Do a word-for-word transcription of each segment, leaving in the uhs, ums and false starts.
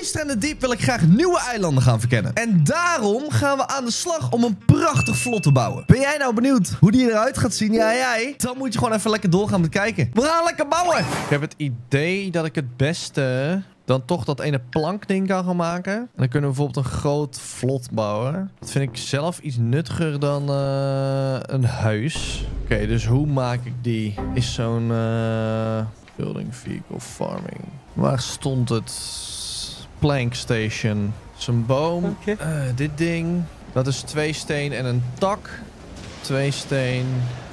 Stranded Deep wil ik graag nieuwe eilanden gaan verkennen. En daarom gaan we aan de slag om een prachtig vlot te bouwen. Ben jij nou benieuwd hoe die eruit gaat zien? Ja, jij? Dan moet je gewoon even lekker doorgaan met kijken. We gaan lekker bouwen. Ik heb het idee dat ik het beste dan toch dat ene plankding kan gaan maken. En dan kunnen we bijvoorbeeld een groot vlot bouwen. Dat vind ik zelf iets nuttiger dan uh, een huis. Oké, okay, dus hoe maak ik die? Is zo'n uh, building vehicle farming. Waar stond het? Plank station. Zo'n boom. Uh, dit ding. Dat is twee steen en een tak. Twee steen.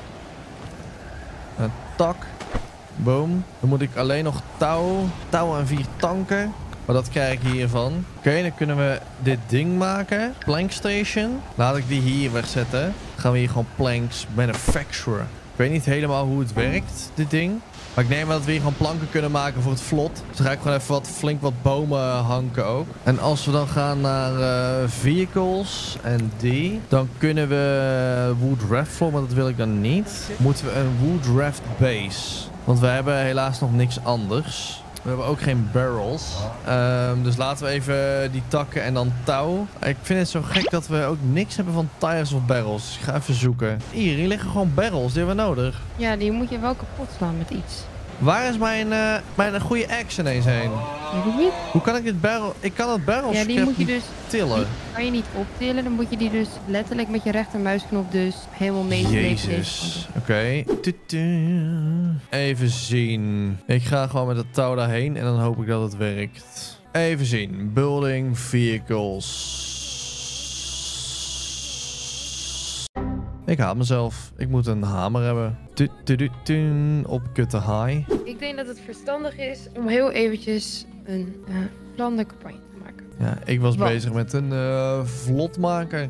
Een tak. Boom. Dan moet ik alleen nog touw. Touw en vier tanken. Maar dat krijg ik hiervan. Oké, okay, dan kunnen we dit ding maken. Plank station. Laat ik die hier wegzetten. Dan gaan we hier gewoon planks manufacturen. Ik weet niet helemaal hoe het werkt, dit ding. Maar ik neem aan dat we hier gewoon planken kunnen maken voor het vlot. Dus dan ga ik gewoon even wat, flink wat bomen hanken ook. En als we dan gaan naar uh, vehicles en die. Dan kunnen we wood raft floor, maar dat wil ik dan niet. Moeten we een wood raft base. Want we hebben helaas nog niks anders. We hebben ook geen barrels. Um, dus laten we even die takken en dan touw. Ik vind het zo gek dat we ook niks hebben van tires of barrels. Dus ik ga even zoeken. Hier, hier liggen gewoon barrels. Die hebben we nodig. Ja, die moet je wel kapot slaan met iets. Waar is mijn, uh, mijn goede axe ineens heen? Weet ik niet. Hoe kan ik dit barrel... Ik kan het barrel Ja, die moet je dus tillen. Die kan je niet optillen. Dan moet je die dus letterlijk met je rechtermuisknop dus helemaal meeslepen. Jezus. Oké. Okay. Even zien. Ik ga gewoon met het touw daarheen en dan hoop ik dat het werkt. Even zien. Building vehicles. Ik haat mezelf. Ik moet een hamer hebben. Op kutte high. Ik denk dat het verstandig is om heel eventjes een uh, landencampagne te maken. Ja, ik was Want. bezig met een uh, vlot maken.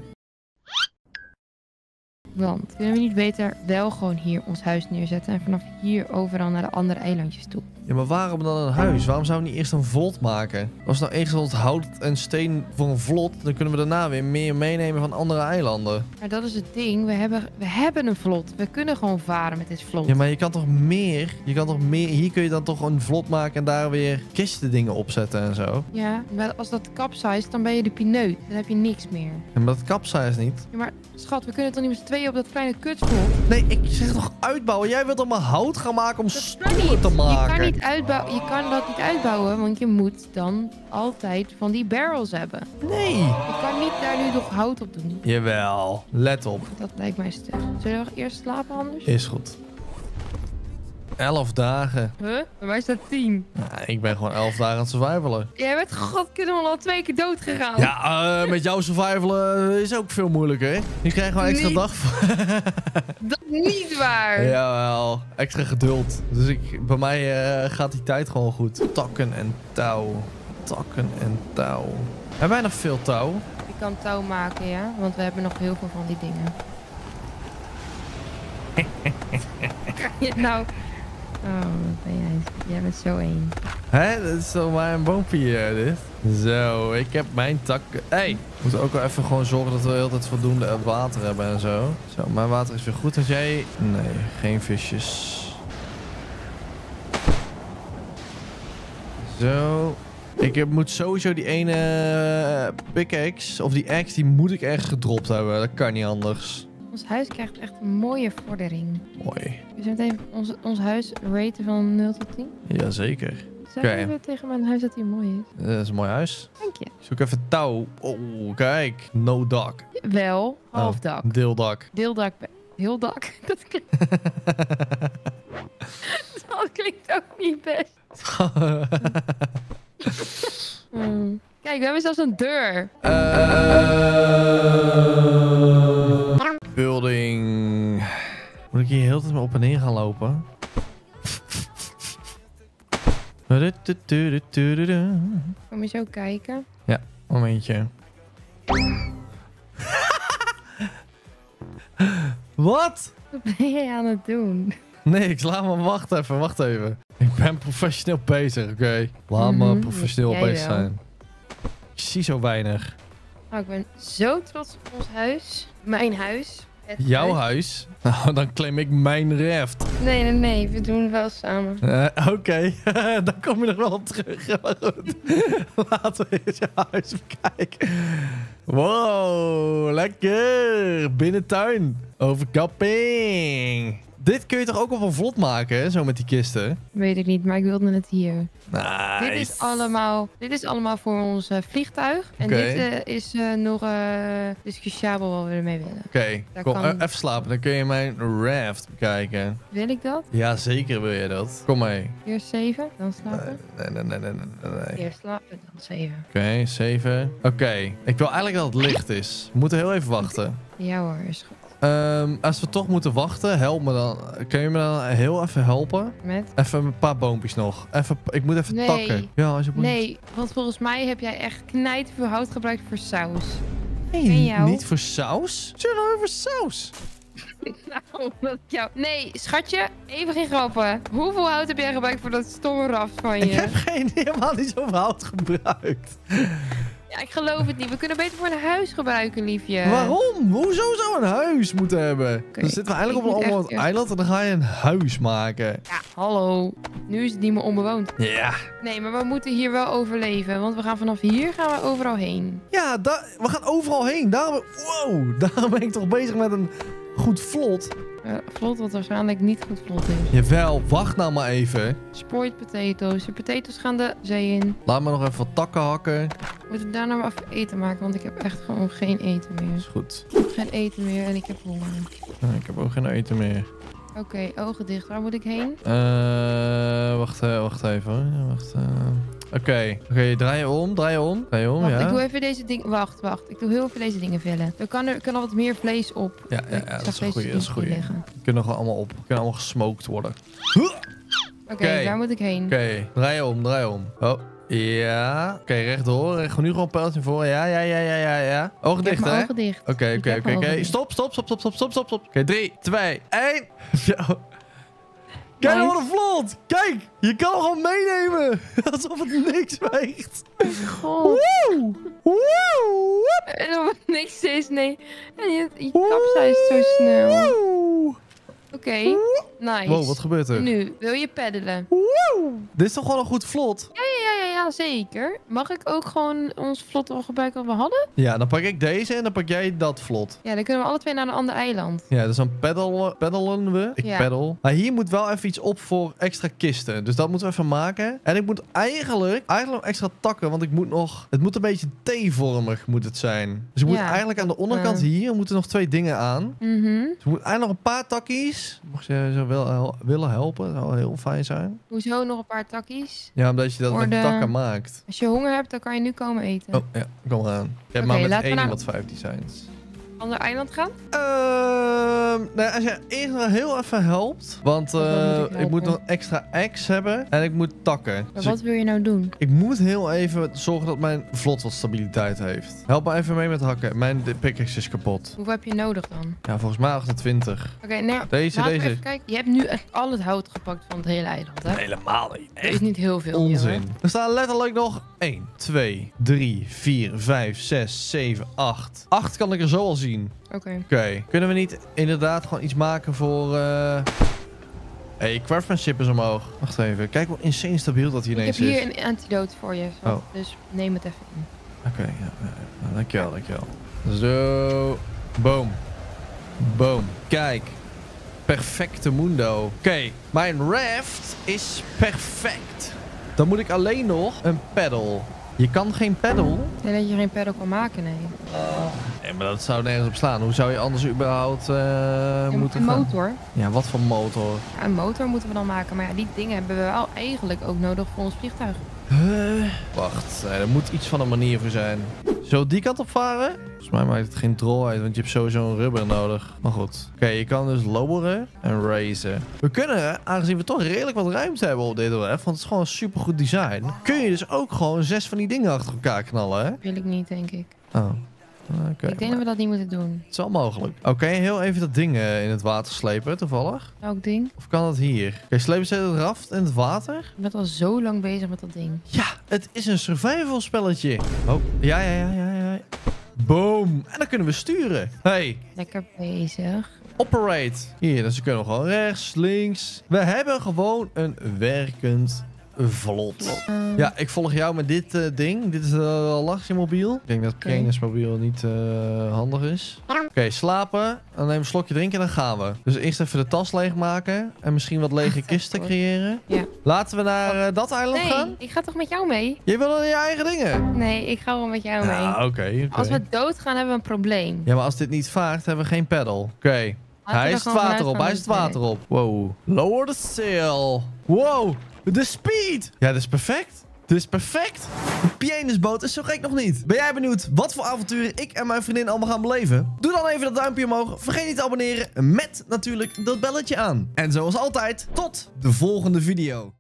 Want kunnen we niet beter wel gewoon hier ons huis neerzetten en vanaf hier overal naar de andere eilandjes toe? Ja, maar waarom dan een huis? Waarom zouden we niet eerst een vlot maken? Als we nou eerst ons hout en steen voor een vlot, dan kunnen we daarna weer meer meenemen van andere eilanden. Maar dat is het ding. We hebben, we hebben een vlot. We kunnen gewoon varen met dit vlot. Ja, maar je kan toch meer? Je kan toch meer? Hier kun je dan toch een vlot maken en daar weer kisten dingen opzetten en zo. Ja, maar als dat capsize, dan ben je de pineut. Dan heb je niks meer. En maar dat capsize niet. Ja, maar schat, we kunnen toch niet met z'n tweeën op dat kleine kutvlot? Nee, ik zeg toch uitbouwen. Jij wilt allemaal hout gaan maken om stoelen te maken. Je kan niet uitbouwen. Je kan dat niet uitbouwen, want je moet dan altijd van die barrels hebben. Nee. Je kan niet daar nu nog hout op doen. Jawel. Let op. Dat lijkt mij stug. Zullen we eerst slapen anders? Is goed. Elf dagen. Huh? Bij mij staat tien. Nou, ik ben gewoon elf dagen aan het survivalen. Jij bent godkinderen al twee keer dood gegaan. Ja, uh, met jouw survivalen is ook veel moeilijker. Je krijgt gewoon extra Niet. dag. Dat is niet waar. Jawel, extra geduld. Dus ik, bij mij uh, gaat die tijd gewoon goed. Takken en touw. Takken en touw. Hebben wij nog veel touw? Je kan touw maken, ja. Want we hebben nog heel veel van die dingen. Kan je nou... Oh, wat ben jij? Jij bent zo één. Hé, dat is toch maar een boompje hier, dit. Zo, ik heb mijn takken. Hé, hey, we moeten ook wel even gewoon zorgen dat we de hele tijd voldoende water hebben en zo. Zo, mijn water is weer goed. Als jij... Nee, geen visjes. Zo. Ik heb, moet sowieso die ene uh, pickaxe, of die axe, die moet ik ergens gedropt hebben. Dat kan niet anders. Ons huis krijgt echt een mooie vordering. Mooi. Zullen we meteen ons, ons huis raten van nul tot tien? Jazeker. Zeg Oké. even tegen mijn huis dat hij mooi is. Dat is een mooi huis. Dank je. Zoek even touw. Oh, kijk. No dak. Wel, half dak. Oh, deeldak. Deeldak. Heel dak. Dat klinkt... dat klinkt ook niet best. Hmm. Kijk, we hebben zelfs een deur. Uh, building. Moet ik hier heel de tijd maar op en neer gaan lopen? Kom je zo kijken? Ja, momentje. Wat? Wat ben jij aan het doen? Nee, ik laat me. Wacht even, wacht even. Ik ben professioneel bezig, oké? Okay? Laat me Mm-hmm. professioneel Jij bezig wel. zijn. Ik zie zo weinig. Nou, ik ben zo trots op ons huis. Mijn huis. Het Jouw huis. huis? Nou, dan claim ik mijn raft. Nee, nee, nee. We doen het wel samen. Uh, Oké, okay. Dan kom je nog wel op terug. Maar goed. Laten we eens je huis bekijken. Wow, lekker. Binnentuin. Overkapping. Dit kun je toch ook al wel vlot maken, hè? Zo met die kisten? Weet ik niet, maar ik wilde het hier. Nice. Dit is allemaal, dit is allemaal voor ons uh, vliegtuig. En Oké. dit uh, is uh, nog uh, discussiëbel wat we ermee willen. Oké, okay. kom kan... uh, even slapen. Dan kun je mijn raft bekijken. Wil ik dat? Ja, zeker wil je dat. Kom mee. Eerst zeven, dan slapen? Nee, nee, nee, nee, nee. nee. Eerst slapen, dan zeven. Oké, okay, zeven. Oké, okay. Ik wil eigenlijk dat het licht is. We moeten heel even wachten. Ja hoor, is goed. Um, als we toch moeten wachten, help me dan. Kun je me dan heel even helpen? Met? Even een paar boompjes nog. Even, ik moet even nee. takken. Ja, als je moet... Nee, want volgens mij heb jij echt knijteveel hout gebruikt voor saus. Nee, jou? niet voor saus? Zeg nou even saus. Nou, dat jou... Nee, schatje, even geen grappen. Hoeveel hout heb jij gebruikt voor dat stomme raft van je? Ik heb geen, helemaal niet zoveel hout gebruikt. Ja, ik geloof het niet. We kunnen beter voor een huis gebruiken, liefje. Waarom? Hoezo zou een huis moeten hebben? Okay, dan zitten we eigenlijk op een onbewoond eiland en dan ga je een huis maken. Ja, hallo. Nu is het niet meer onbewoond. Ja. Nee, maar we moeten hier wel overleven. Want we gaan vanaf hier gaan we overal heen. Ja, we gaan overal heen. Daarom, wow, daarom ben ik toch bezig met een goed vlot. Uh, vlot wat waarschijnlijk niet goed vlot is. Jawel, wacht nou maar even. Spoiled potatoes. De potatoes gaan de zee in. Laat me nog even wat takken hakken. Moeten we daarna maar even eten maken, want ik heb echt gewoon geen eten meer. Is goed. Geen eten meer en ik heb honger. Ja, ik heb ook geen eten meer. Oké, okay, ogen dicht. Waar moet ik heen? Uh, wacht, uh, wacht even hoor. Wacht. Uh... Oké, okay. okay, draai je om, draai je om, draai je om, wacht, ja. ik doe even deze dingen... Wacht, wacht. Ik doe heel even deze dingen vullen. Er kan er kan al wat meer vlees op. Ja, ja, ja dat is een goeie, dat is een goeie. Die kunnen nog allemaal op. Die kunnen allemaal gesmoked worden. Oké, okay, okay. Waar moet ik heen? Oké, okay. draai je om, draai je om. Oh. Ja. Oké, okay, rechtdoor. Recht, nu gewoon een pijltje voor. Ja, ja, ja, ja, ja, ja. Ogen dicht, hè? Ogen dicht. Oké, oké, oké, oké. Stop, stop, stop, stop, stop, stop, stop, stop. Oké, okay, drie, twee, één. Kijk nou wat een vlot! Kijk! Je kan hem gewoon meenemen! Alsof het niks weegt! God. Woe! Woe! En of het niks is, nee. En je, je kapseist zo snel. Oké, okay. Nice. Wow, wat gebeurt er? Nu, wil je peddelen? Woe! Dit is toch wel een goed vlot? Ja, ja, ja, ja, zeker. Mag ik ook gewoon ons vlot al gebruiken wat we hadden? Ja, dan pak ik deze en dan pak jij dat vlot. Ja, dan kunnen we alle twee naar een ander eiland. Ja, dus dan peddelen, peddelen we. Ik ja. peddel. Maar hier moet wel even iets op voor extra kisten. Dus dat moeten we even maken. En ik moet eigenlijk, eigenlijk nog extra takken, want ik moet nog... Het moet een beetje T-vormig moet het zijn. Dus ik moet ja, eigenlijk aan de onderkant uh. hier moeten nog twee dingen aan. Mm-hmm. Dus ik moet eigenlijk nog een paar takkies. Mocht je zo wel willen helpen, dat zou heel fijn zijn. Hoezo nog een paar takkies? Ja, omdat je dat voor met de... takken maakt. Als je honger hebt, dan kan je nu komen eten. Oh, ja, kom eraan. Ik heb okay, maar met één naar... wat vijf designs. Ander eiland gaan? Uh, nou, als je eerst nog heel even helpt. Want uh, moet ik, ik moet nog extra eggs hebben. En ik moet takken. Maar dus wat ik, wil je nou doen? Ik moet heel even zorgen dat mijn vlot wat stabiliteit heeft. Help me even mee met hakken. Mijn pickaxe is kapot. Hoeveel heb je nodig dan? Ja, volgens mij achtentwintig. Oké, okay, nou, deze, laten deze. we even kijken. Je hebt nu echt al het hout gepakt van het hele eiland, hè? Helemaal niet. Dat is niet heel veel. Onzin. Joh, er staan letterlijk nog één, twee, drie, vier, vijf, zes, zeven, acht. acht kan ik er zo al zien. Oké. Okay. Oké. Okay. Kunnen we niet inderdaad gewoon iets maken voor... Uh... Hey, craftsmanship is omhoog. Wacht even. Kijk hoe insane stabiel dat hier ineens is. Ik heb hier is. een antidote voor je. Zo. Oh. Dus neem het even in. Oké, okay, ja, ja, ja. Dankjewel, dankjewel. Zo. Boom. Boom. Kijk. Perfecte mundo. Oké, okay. Mijn raft is perfect. Dan moet ik alleen nog een paddle. Je kan geen paddle? Nee, dat je geen paddle kan maken, nee. Nee, maar dat zou nergens op slaan. Hoe zou je anders überhaupt uh, je moeten een gaan? motor. Ja, wat voor motor? Ja, een motor moeten we dan maken. Maar ja, die dingen hebben we wel eigenlijk ook nodig voor ons vliegtuig. Uh, wacht, nee, er moet iets van een manier voor zijn. Zo die kant op varen? Volgens mij maakt het geen drol uit, want je hebt sowieso een rubber nodig. Maar goed. Oké, okay, je kan dus loweren en raisen. We kunnen, aangezien we toch redelijk wat ruimte hebben op dit ref, want het is gewoon een supergoed design, kun je dus ook gewoon zes van die dingen achter elkaar knallen, hè? Wil ik niet, denk ik. Oh. Okay, ik denk maar... dat we dat niet moeten doen. Het is wel mogelijk. Oké, okay, heel even dat ding uh, in het water slepen, toevallig. Welk ding? Of kan dat hier? Oké, okay, slepen ze het raft in het water? Ik ben al zo lang bezig met dat ding. Ja, het is een survival spelletje. Oh, ja, ja, ja, ja, ja. Boom. En dan kunnen we sturen. Hey, Lekker bezig. operate. Hier, dus we kunnen gewoon rechts, links. We hebben gewoon een werkend vlot. Uh, Ja, ik volg jou met dit uh, ding. Dit is een uh, Lachsimobiel. Ik denk dat Oké. Krennismobiel niet uh, handig is. Oké, okay, slapen. Dan neem een slokje drinken en dan gaan we. Dus eerst even de tas leegmaken. En misschien wat lege Ach, kisten hoor. creëren. Ja. Laten we naar uh, dat eiland nee, gaan. ik ga toch met jou mee? Je wil dan je eigen dingen? Nee, ik ga wel met jou mee. Ja, oké. Okay, okay. Als we doodgaan, hebben we een probleem. Ja, maar als dit niet vaart, hebben we geen pedal. Oké. Okay. Hij is het water op. Hij is het water op. Wow. Lower the sail. Wow. De speed. Ja, dit is perfect. Dit is perfect. De Pienisboot is zo gek nog niet. Ben jij benieuwd wat voor avonturen ik en mijn vriendin allemaal gaan beleven? Doe dan even dat duimpje omhoog. Vergeet niet te abonneren met natuurlijk dat belletje aan. En zoals altijd, tot de volgende video.